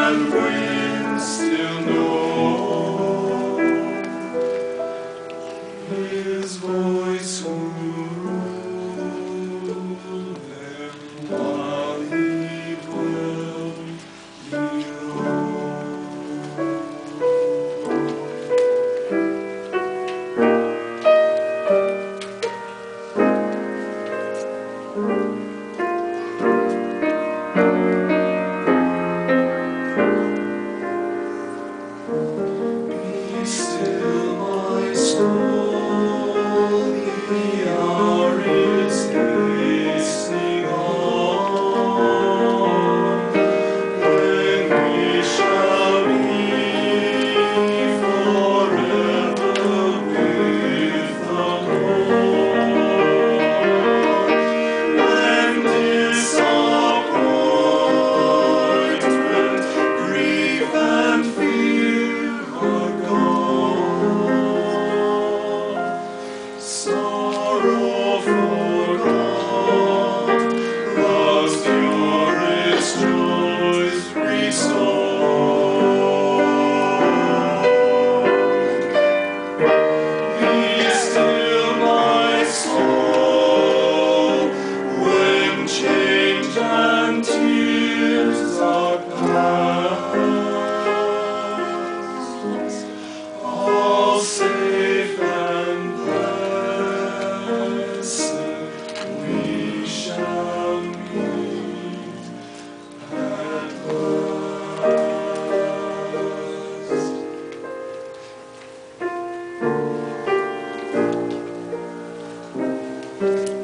and winds still know His voice who ruled them while He dwelt below. Be still, my soul, the hour is hastening on, when we shall be forever with the Lord. When disappointment, grief, and fear are gone, sorrow forgot, love's purest joys restored. Be still, my soul, when change and tears are past, all safe and blessed we shall meet at last.